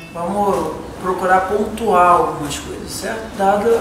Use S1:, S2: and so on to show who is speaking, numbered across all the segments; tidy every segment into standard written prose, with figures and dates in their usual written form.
S1: vamos procurar pontuar algumas coisas, certo? Dado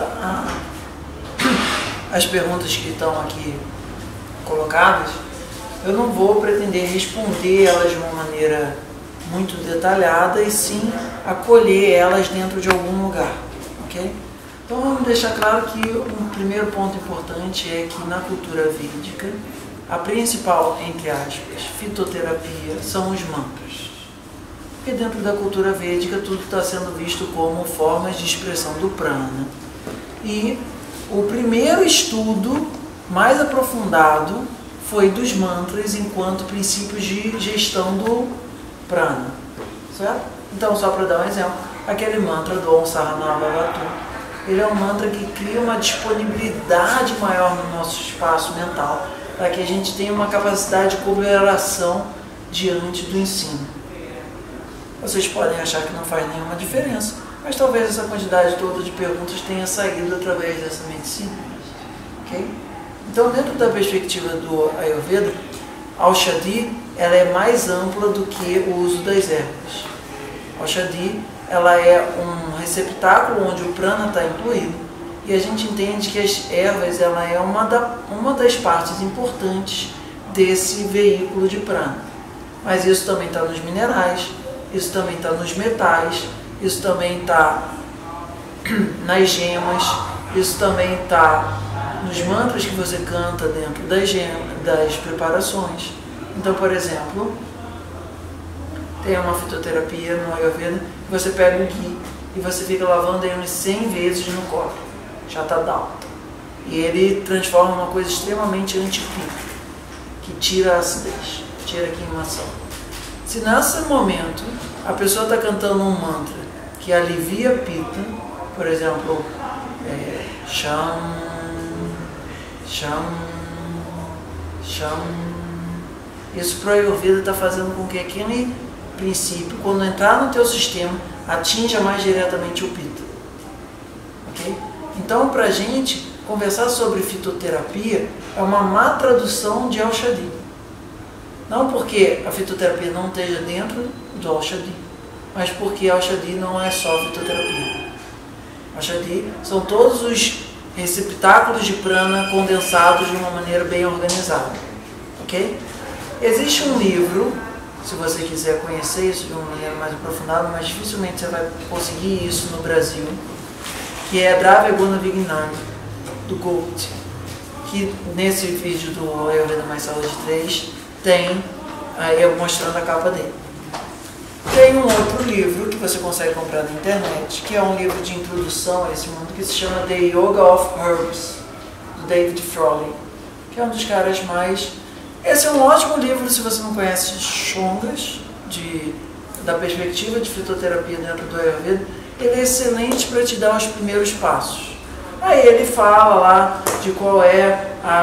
S1: as perguntas que estão aqui colocadas, eu não vou pretender responder elas de uma maneira muito detalhada e sim acolher elas dentro de algum lugar, ok? Então vamos deixar claro que um primeiro ponto importante é que na cultura védica, a principal, entre aspas, fitoterapia são os mantras. Porque dentro da cultura védica tudo está sendo visto como formas de expressão do prana. E o primeiro estudo mais aprofundado foi dos mantras enquanto princípios de gestão do prana. Certo? Então, só para dar um exemplo, aquele mantra do Om Saranava Vatu, ele é um mantra que cria uma disponibilidade maior no nosso espaço mental, para que a gente tenha uma capacidade de cooperação diante do ensino. Vocês podem achar que não faz nenhuma diferença, mas talvez essa quantidade toda de perguntas tenha saído através dessa medicina. Okay? Então, dentro da perspectiva do Ayurveda, a Aushadhi ela é mais ampla do que o uso das ervas. A Aushadhi ela é um receptáculo onde o prana está incluído, e a gente entende que as ervas ela é uma das partes importantes desse veículo de prana. Mas isso também está nos minerais, isso também está nos metais, isso também está nas gemas, isso também está nos mantras que você canta dentro das preparações. Então, por exemplo, tem uma fitoterapia no Ayurveda que você pega um ghee e você fica lavando ele 100 vezes no copo, Shatadalta. E ele transforma uma coisa extremamente antipica, que tira a acidez, tira a queimação. Se nesse momento a pessoa está cantando um mantra que alivia pita, por exemplo, Sham, Sham, Sham, isso para o Ayurveda está fazendo com que aquele princípio, quando entrar no teu sistema, atinja mais diretamente o pita. Okay? Então, para a gente conversar sobre fitoterapia é uma má tradução de Aushadhi. Não porque a fitoterapia não esteja dentro do Aushadhi, mas porque a Aushadhi não é só fitoterapia. Aushadhi são todos os receptáculos de prana condensados de uma maneira bem organizada. Ok? Existe um livro, se você quiser conhecer isso de uma maneira mais aprofundada, mas dificilmente você vai conseguir isso no Brasil, que é Dravya Guna Vignana, do Gold, que nesse vídeo do Ayurveda Mais Saúde 3 tem eu mostrando a capa dele. Tem um outro livro que você consegue comprar na internet, que é um livro de introdução a esse mundo, que se chama The Yoga of Herbs, do David Frawley, que é um dos caras mais... Esse é um ótimo livro se você não conhece Shongas, da perspectiva de fitoterapia dentro do Ayurveda. Ele é excelente para te dar os primeiros passos. Aí ele fala lá de qual é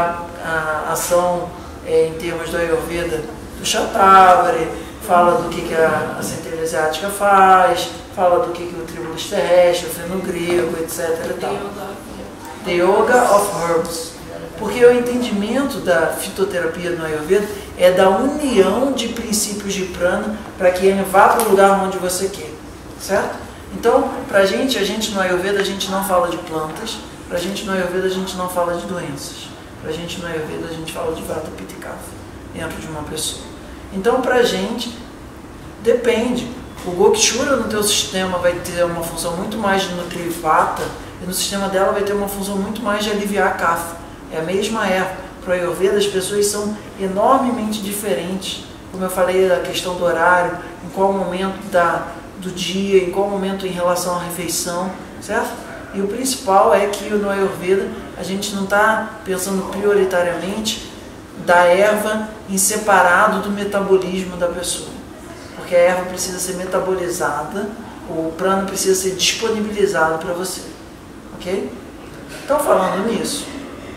S1: a ação em termos do Ayurveda do Shatavari, fala do que a centelha asiática faz, fala do que o tribulus terrestre, o feno grego, etc. E tal. The Yoga of Herbs. Porque o entendimento da fitoterapia no Ayurveda é da união de princípios de prana para que ele vá para o lugar onde você quer, certo? Então, para a gente no Ayurveda, a gente não fala de plantas, para a gente no Ayurveda, a gente não fala de doenças, para a gente no Ayurveda, a gente fala de Vata, Pitta e Kapha dentro de uma pessoa. Então, para a gente, depende. O Gokshura no teu sistema vai ter uma função muito mais de nutrir Vata, e no sistema dela vai ter uma função muito mais de aliviar a Kapha. É a mesma erva. Para o Ayurveda, as pessoas são enormemente diferentes. Como eu falei, a questão do horário, em qual momento do dia, em qual momento em relação à refeição, certo? E o principal é que no Ayurveda a gente não está pensando prioritariamente da erva em separado do metabolismo da pessoa. Porque a erva precisa ser metabolizada, o prana precisa ser disponibilizado para você. Ok? Então, falando nisso,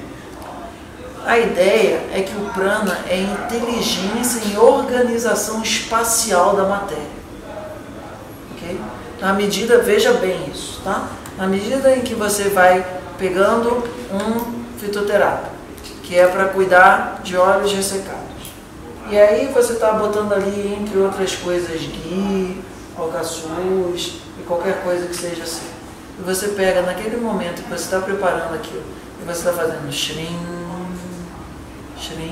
S1: a ideia é que o prana é inteligência em organização espacial da matéria. Okay? Na medida, veja bem isso, tá? Na medida em que você vai pegando um fitoterápico, que é para cuidar de óleos ressecados, e aí você está botando ali, entre outras coisas, ghee, alcaçuz e qualquer coisa que seja assim. E você pega naquele momento que você está preparando aquilo, e você está fazendo shrim, shrim,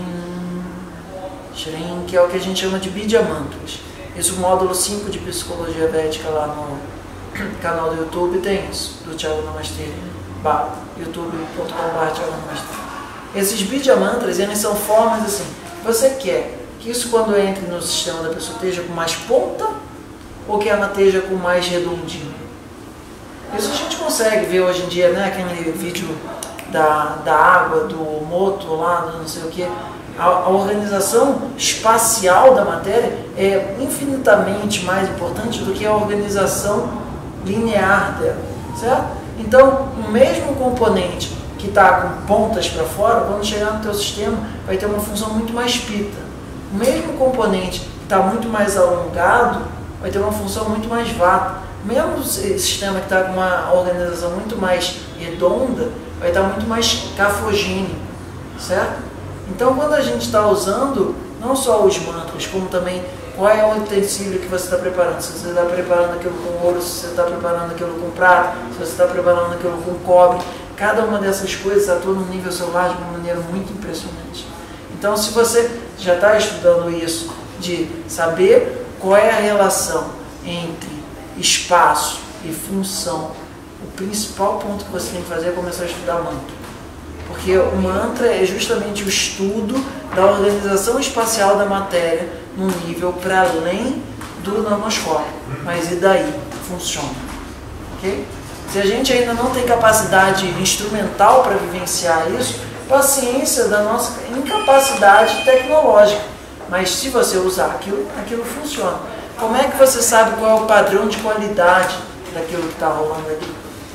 S1: shrim, que é o que a gente chama de Bidya Mantras. Isso, o módulo 5 de Psicologia Védica lá no canal do YouTube tem isso, do Thiago Namastê, youtube.com/Thiago Namastê. Esses Bidya Mantras, eles são formas assim, você quer que isso quando entre no sistema da pessoa esteja com mais ponta ou que ela esteja com mais redondinho? Isso a gente consegue ver hoje em dia, né? Aquele vídeo da água, do moto lá, do não sei o que. A organização espacial da matéria é infinitamente mais importante do que a organização linear dela, certo? Então, o mesmo componente que está com pontas para fora, quando chegar no teu sistema, vai ter uma função muito mais pita. O mesmo componente que está muito mais alongado, vai ter uma função muito mais vata. O mesmo sistema que está com uma organização muito mais redonda, vai estar muito mais cafogênico, certo? Então, quando a gente está usando, não só os mantras, como também qual é o utensílio que você está preparando. Se você está preparando aquilo com ouro, se você está preparando aquilo com prata, se você está preparando aquilo com cobre, cada uma dessas coisas atua no nível celular de uma maneira muito impressionante. Então, se você já está estudando isso, de saber qual é a relação entre espaço e função, o principal ponto que você tem que fazer é começar a estudar mantra. Porque o mantra é justamente o estudo da organização espacial da matéria num nível para além do nanoscópio. Mas e daí? Funciona. Okay? Se a gente ainda não tem capacidade instrumental para vivenciar isso, paciência da nossa incapacidade tecnológica. Mas se você usar aquilo, aquilo funciona. Como é que você sabe qual é o padrão de qualidade daquilo que está rolando ali?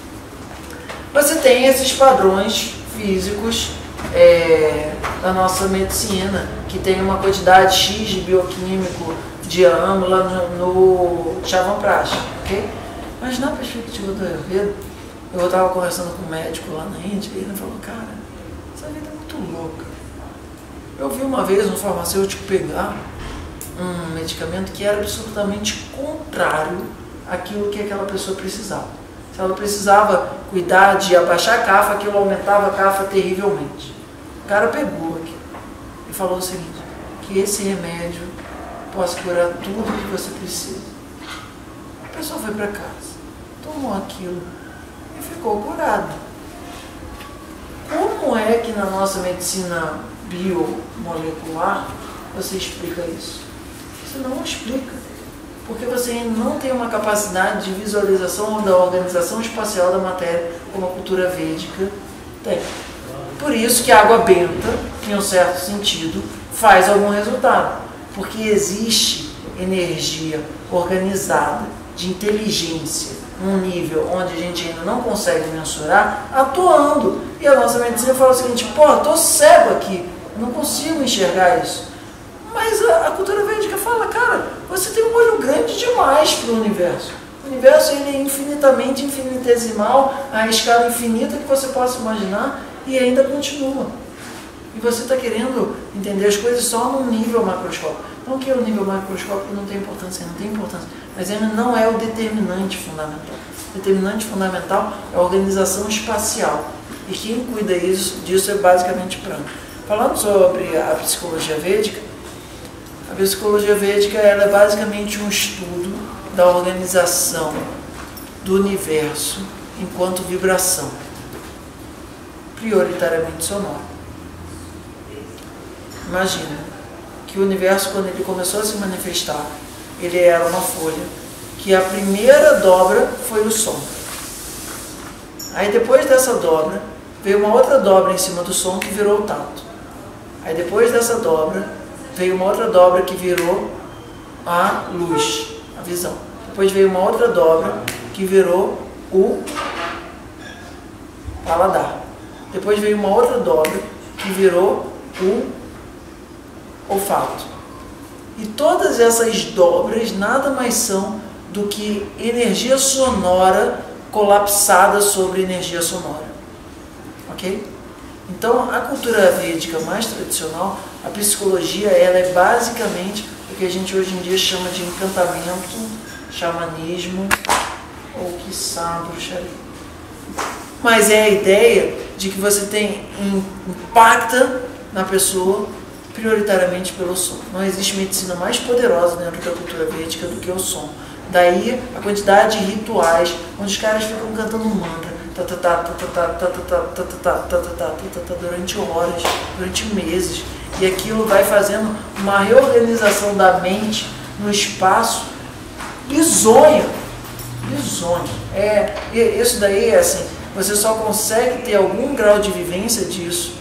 S1: Você tem esses padrões físicos da nossa medicina, que tem uma quantidade X de bioquímico de âmula no Chyavanprash, ok? Mas na perspectiva do Ayurveda, eu estava conversando com um médico lá na Índia e ele falou, cara, essa vida é muito louca. Eu vi uma vez um farmacêutico pegar um medicamento que era absolutamente contrário àquilo que aquela pessoa precisava. Se ela precisava cuidar de abaixar a cafa, aquilo aumentava a cafa terrivelmente. O cara pegou aqui e falou o seguinte, que esse remédio possa curar tudo o que você precisa. A pessoa foi para casa, tomou aquilo e ficou curada. Como é que na nossa medicina biomolecular você explica isso? Você não explica. Porque você ainda não tem uma capacidade de visualização da organização espacial da matéria como a cultura védica tem. Por isso que a água benta, em um certo sentido, faz algum resultado. Porque existe energia organizada de inteligência num nível onde a gente ainda não consegue mensurar, atuando. E a nossa medicina fala o seguinte, pô, eu tô cego aqui, não consigo enxergar isso. Mas a cultura védica fala, cara, você tem um olho grande demais para o universo. O universo ele é infinitamente infinitesimal, a escala infinita que você possa imaginar e ainda continua. E você está querendo entender as coisas só num nível macroscópico. Não que o nível macroscópico não tem importância, não tem importância, mas ele não é o determinante fundamental. O determinante fundamental é a organização espacial. E quem cuida disso é basicamente prana. Falando sobre a psicologia védica, a psicologia védica ela é basicamente um estudo da organização do universo enquanto vibração, prioritariamente sonora. Imagina que o universo, quando ele começou a se manifestar, ele era uma folha, que a primeira dobra foi o som. Aí depois dessa dobra, veio uma outra dobra em cima do som que virou o tato. Aí depois dessa dobra, veio uma outra dobra que virou a luz, a visão. Depois veio uma outra dobra que virou o paladar. Depois veio uma outra dobra que virou o olfato. E todas essas dobras nada mais são do que energia sonora colapsada sobre energia sonora. Ok? Então, a cultura védica mais tradicional, a psicologia, ela é basicamente o que a gente hoje em dia chama de encantamento, xamanismo ou quiçá bruxaria. Mas é a ideia de que você impacta na pessoa prioritariamente pelo som. Não existe medicina mais poderosa dentro da cultura védica do que o som. Daí a quantidade de rituais onde os caras ficam cantando mantra durante horas, durante meses, e aquilo vai fazendo uma reorganização da mente no espaço bizonho. Isso daí é assim, você só consegue ter algum grau de vivência disso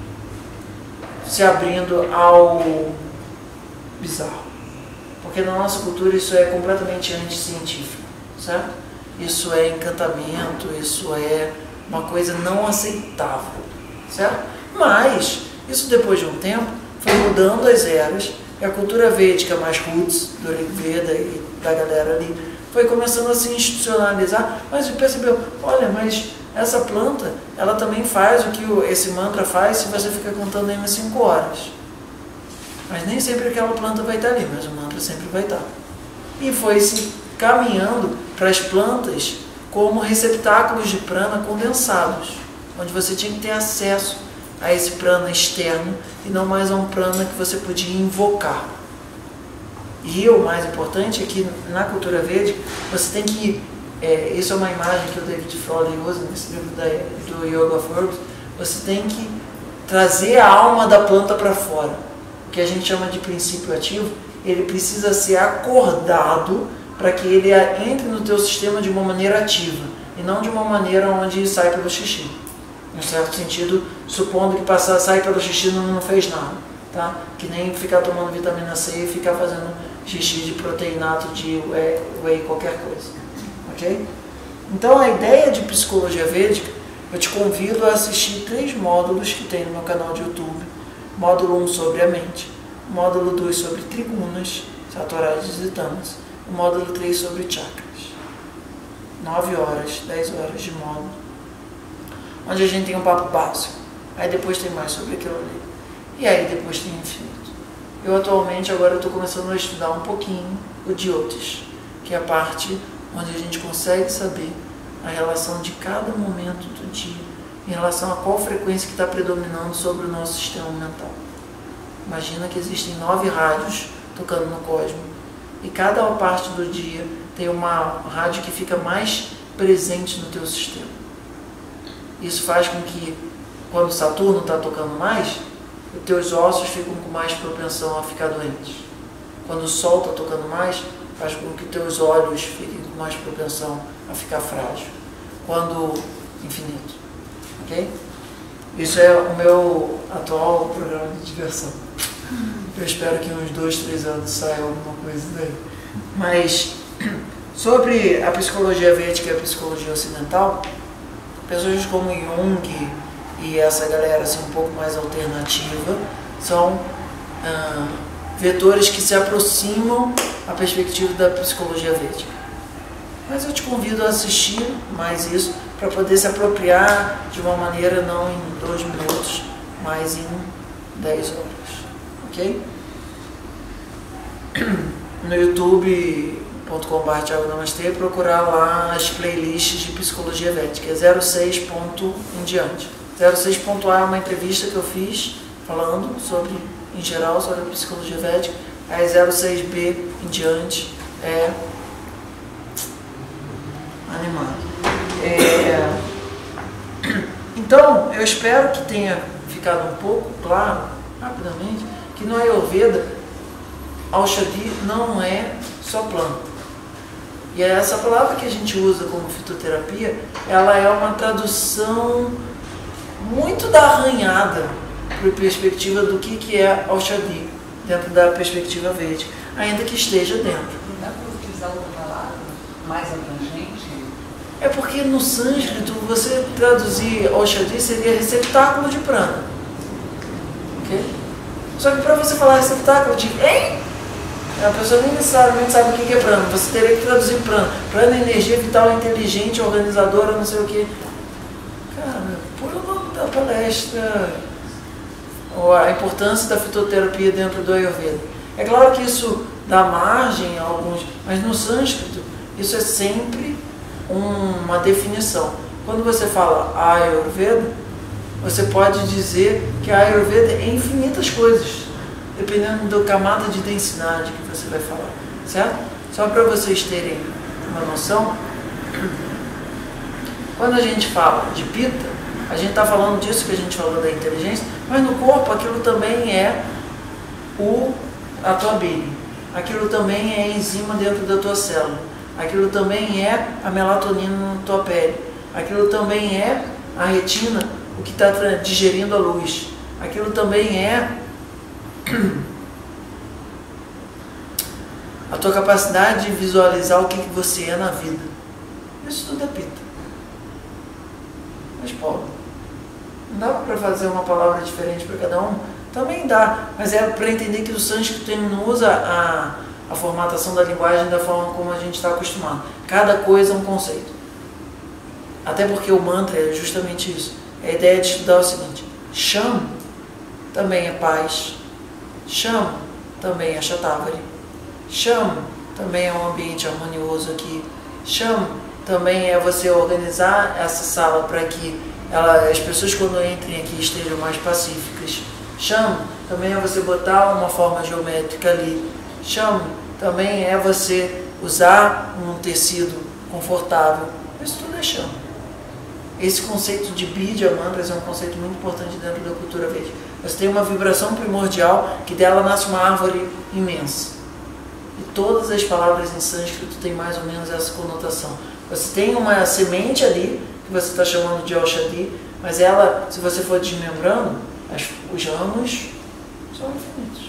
S1: se abrindo ao bizarro. Porque na nossa cultura isso é completamente anticientífico, certo? Isso é encantamento, isso é uma coisa não aceitável, certo? Mas, isso depois de um tempo, foi mudando as eras, e a cultura védica mais roots, do Rigveda e da galera ali, foi começando a se institucionalizar, mas percebeu, olha, mas essa planta, ela também faz o que esse mantra faz se você ficar contando ainda 5 horas. Mas nem sempre aquela planta vai estar ali, mas o mantra sempre vai estar. E foi se caminhando para as plantas como receptáculos de prana condensados, onde você tinha que ter acesso a esse prana externo e não mais a um prana que você podia invocar. E o mais importante é que na cultura védica você tem que, isso é uma imagem que o David Frawley usa nesse livro do Yoga of Herbs, você tem que trazer a alma da planta para fora. O que a gente chama de princípio ativo, ele precisa ser acordado para que ele entre no teu sistema de uma maneira ativa e não de uma maneira onde sai pelo xixi. Em um certo sentido, supondo que sai pelo xixi não fez nada, tá? Que nem ficar tomando vitamina C e ficar fazendo xixi de proteinato, de whey, qualquer coisa, ok? Então a ideia de psicologia védica, eu te convido a assistir 3 módulos que tem no meu canal de YouTube. Módulo 1 sobre a mente, módulo 2 sobre trigunas, satorajas e tamas, o módulo 3 sobre chakras. 9 horas, 10 horas de módulo, onde a gente tem um papo básico, aí depois tem mais sobre aquilo ali, e aí depois tem infinito. Eu atualmente agora estou começando a estudar um pouquinho o Jyotish, que é a parte onde a gente consegue saber a relação de cada momento do dia em relação a qual frequência que está predominando sobre o nosso sistema mental. Imagina que existem 9 rádios tocando no cosmos e cada parte do dia tem uma rádio que fica mais presente no teu sistema. Isso faz com que, quando Saturno está tocando mais, os teus ossos ficam com mais propensão a ficar doentes. Quando o Sol está tocando mais, faz com que teus olhos fiquem com mais propensão a ficar frágil. Quando infinito. Ok? Isso é o meu atual programa de diversão. Eu espero que em uns 2, 3 anos saia alguma coisa daí. Mas, sobre a psicologia védica e a psicologia ocidental, pessoas como Jung e essa galera assim, um pouco mais alternativa são vetores que se aproximam à perspectiva da psicologia védica. Mas eu te convido a assistir mais isso para poder se apropriar de uma maneira não em 2 minutos, mas em 10 horas. Ok? No youtube.com/thiagonamastê, procurar lá as playlists de psicologia védica, 06 ponto em diante. 06.A é uma entrevista que eu fiz falando sobre, em geral, sobre a psicologia védica. Aí 06B em diante é animado. Então, eu espero que tenha ficado um pouco claro, rapidamente, que no Ayurveda, Aushadhi não é só planta. E essa palavra que a gente usa como fitoterapia, ela é uma tradução muito da arranhada para a perspectiva do que é Aushadhi, dentro da perspectiva védica, ainda que esteja dentro.
S2: Não dá para utilizar outra palavra mais abrangente?
S1: É porque no sânscrito, você traduzir Aushadhi seria receptáculo de prana. Ok? Só que para você falar receptáculo de... A pessoa nem necessariamente sabe o que é prana. Você teria que traduzir prana. Prana é energia vital, inteligente, organizadora, não sei o que. Cara, põe o nome da palestra, ou a importância da fitoterapia dentro do Ayurveda. É claro que isso dá margem a alguns, mas no sânscrito isso é sempre uma definição. Quando você fala Ayurveda, você pode dizer que a Ayurveda é infinitas coisas, dependendo da camada de densidade que você vai falar, certo? Só para vocês terem uma noção, quando a gente fala de Pitta, a gente está falando disso que a gente falou da inteligência, mas no corpo aquilo também é a tua bile, aquilo também é a enzima dentro da tua célula, aquilo também é a melatonina na tua pele, aquilo também é a retina, o que está digerindo a luz, aquilo também é a tua capacidade de visualizar o que você é na vida. Isso tudo é Pitta. Mas pô, não dá para fazer uma palavra diferente para cada um? Também dá, mas é para entender que o sânscrito não usa a formatação da linguagem da forma como a gente está acostumado. Cada coisa é um conceito. Até porque o mantra é justamente isso. A ideia de estudar é o seguinte: Sham também é paz, Sham também é Shatavari, Sham também é um ambiente harmonioso aqui, Sham também é você organizar essa sala para que as pessoas quando entrem aqui estejam mais pacíficas. Sham também é você botar uma forma geométrica ali. Sham também é você usar um tecido confortável. Isso tudo é Sham. Esse conceito de Bidya mantras é um conceito muito importante dentro da cultura védica. Você tem uma vibração primordial que dela nasce uma árvore imensa. E todas as palavras em sânscrito têm mais ou menos essa conotação. Você tem uma semente ali, que você está chamando de Aushadhi, mas ela, se você for desmembrando, os ramos são infinitos.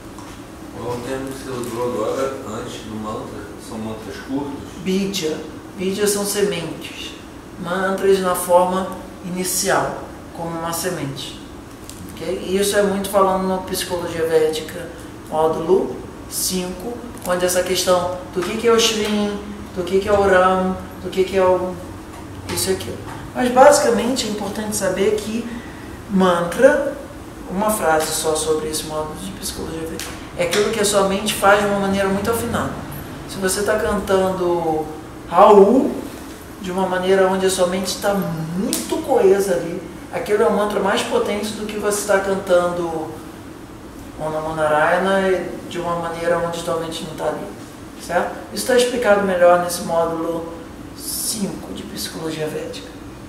S3: O termo que você usou agora, antes do mantra, são mantras curtos?
S1: Bidya. Bidya são sementes. Mantras na forma inicial, como uma semente. Okay? E isso é muito falando na Psicologia Védica, módulo 5, onde essa questão do que é o Shrim, do que é o Ram, do que é o isso e aquilo. Mas basicamente é importante saber que mantra, uma frase só sobre esse módulo de Psicologia Védica, é aquilo que a sua mente faz de uma maneira muito afinada. Se você está cantando Raul, de uma maneira onde a sua mente está muito coesa ali, aquilo é um mantra mais potente do que você está cantando Om Namo Narayana de uma maneira onde a sua mente não está ali, certo? Isso está explicado melhor nesse módulo 5 de Psicologia Védica.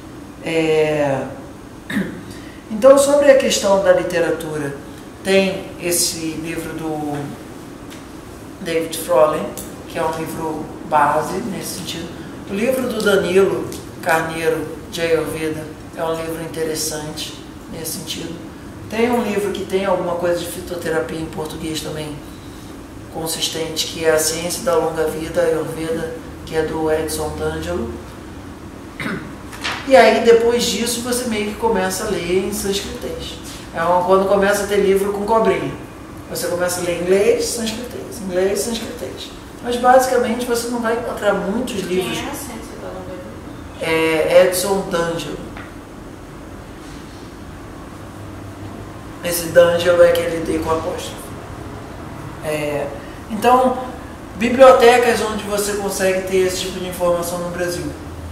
S1: Então, sobre a questão da literatura, tem esse livro do David Frohlich, que é um livro base nesse sentido. O livro do Danilo Carneiro, de Ayurveda, é um livro interessante nesse sentido. Tem um livro que tem alguma coisa de fitoterapia em português também, consistente, que é A Ciência da Longa Vida, Ayurveda, que é do Edson D'Angelo. E aí, depois disso, você meio que começa a ler em sânscritês. Quando começa a ter livro com cobrinha. Você começa a ler inglês, sânscritês. Mas, basicamente, você não vai encontrar muitos livros.
S4: Quem é a Ciência da Longa Vida?
S1: É Edson D'Angelo. Esse D'Angelo é aquele D com apóstrofo. Então, bibliotecas onde você consegue ter esse tipo de informação no Brasil.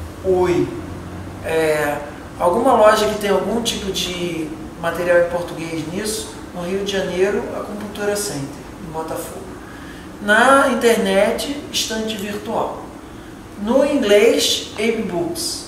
S1: Alguma loja que tem algum tipo de material em português nisso, no Rio de Janeiro, a Acupuntura Center, em Botafogo. Na internet, estante virtual. No inglês, Abe Books.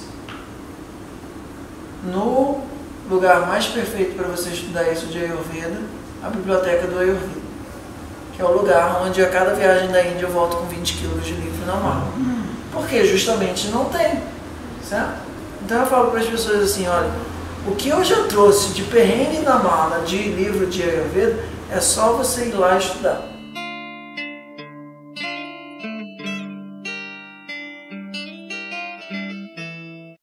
S1: No lugar mais perfeito para você estudar isso de Ayurveda, a Biblioteca do Ayurveda, que é o lugar onde a cada viagem da Índia eu volto com 20 quilos de livro na mala. Porque justamente não tem, certo? Então eu falo para as pessoas assim, olha, o que eu já trouxe de perrengue na mala de livro de Ayurveda é só você ir lá estudar.